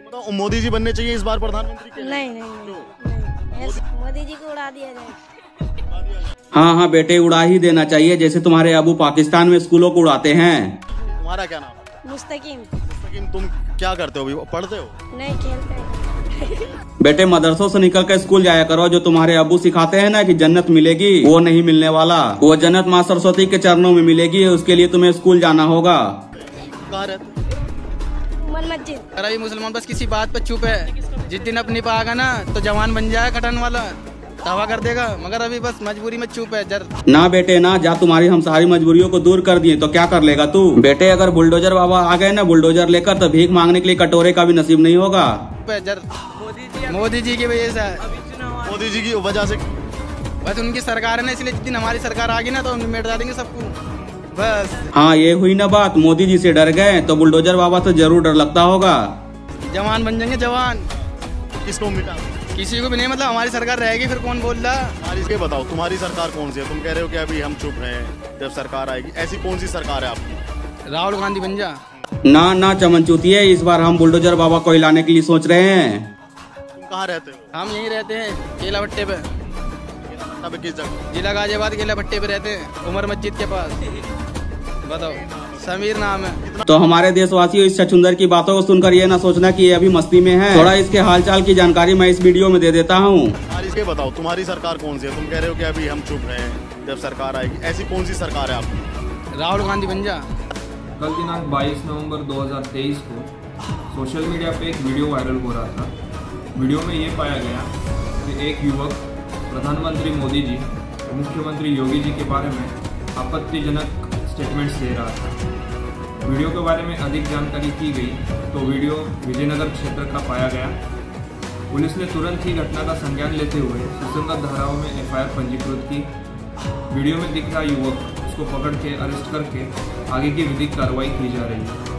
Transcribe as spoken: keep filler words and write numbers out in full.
तो मोदी जी बनने चाहिए इस बार प्रधानमंत्री के? नहीं नहीं नहीं, मोदी जी को उड़ा दिया जाए। हाँ हाँ बेटे, उड़ा ही देना चाहिए, जैसे तुम्हारे अबू पाकिस्तान में स्कूलों को उड़ाते हैं। तुम्हारा क्या नाम है? मुस्तकीम। मुस्तकीम, तुम क्या करते हो? अभी पढ़ते हो? नहीं, खेलते। बेटे मदरसों से निकल कर स्कूल जाया करो। जो तुम्हारे अबू सिखाते हैं ना कि जन्नत मिलेगी, वो नहीं मिलने वाला। वो जन्नत माँ सरस्वती के चरणों में मिलेगी, उसके लिए तुम्हें स्कूल जाना होगा। कहाँ रहते? मस्जिद। अरे मुसलमान बस किसी बात पर चुप है। जिस दिन अपनी पाएगा ना तो जवान बन जाए खटन वाला, दावा कर देगा। मगर अभी बस मजबूरी में चुप है जर। ना बेटे ना जा, तुम्हारी हम सारी मजबूरियों को दूर कर दिए तो क्या कर लेगा तू? बेटे अगर बुलडोजर बाबा आ गए ना बुलडोजर लेकर, तो भीख मांगने के लिए कटोरे का भी नसीब नहीं होगा। जर मोदी जी की वजह से, मोदी जी की वजह से बस उनकी सरकार है ना, इसलिए जिस दिन हमारी सरकार आ गई ना तो मिटा देंगे सबको बस। हाँ ये हुई ना बात, मोदी जी से डर गए तो बुलडोजर बाबा तो जरूर डर लगता होगा। जवान बन जाएंगे जवान। किसको मिटा? किसी को भी नहीं, मतलब हमारी सरकार रहेगी फिर कौन बोल रहा। ये बताओ तुम्हारी सरकार कौन सी है? तुम कह रहे हो कि अभी हम चुप हैं, जब सरकार आएगी। ऐसी कौन सी सरकार है आपकी? राहुल गांधी बन जा। ना ना चमन चूतिए, इस बार हम बुलडोजर बाबा को हिलाने के लिए सोच रहे हैं। तुम कहाँ रहते हो? हम यहीं रहते हैं केला भट्टे पे। अबे किस जगह? जिला गाजियाबाद केला भट्टे पे रहते हैं, उमर मस्जिद के पास। बताओ, समीर नाम है। तो हमारे देशवासियों इस छछुंदर की बातों को सुनकर ये ना सोचना कि ये अभी मस्ती में है। थोड़ा इसके हालचाल की जानकारी मैं इस वीडियो में दे देता हूँ। ये बताओ तुम्हारी सरकार कौन सी है? तुम कह रहे हो कि अभी हम चुप हैं, जब सरकार आएगी। ऐसी कौन सी सरकार है आपकी? राहुल गांधी बन जा। कल दिनांक बाईस नवंबर दो हज़ार तेईस को सोशल मीडिया पे एक वीडियो वायरल हो रहा था। वीडियो में ये पाया गया कि एक युवक प्रधानमंत्री मोदी जी और मुख्यमंत्री योगी जी के बारे में आपत्तिजनक स्टेटमेंट्स दे रहा था। वीडियो के बारे में अधिक जानकारी की गई तो वीडियो विजयनगर क्षेत्र का पाया गया। पुलिस ने तुरंत ही घटना का संज्ञान लेते हुए सुसंगत धाराओं में एफ आई आर पंजीकृत की। वीडियो में दिख रहा युवक, उसको पकड़ के अरेस्ट करके आगे की विधिक कार्रवाई की जा रही है।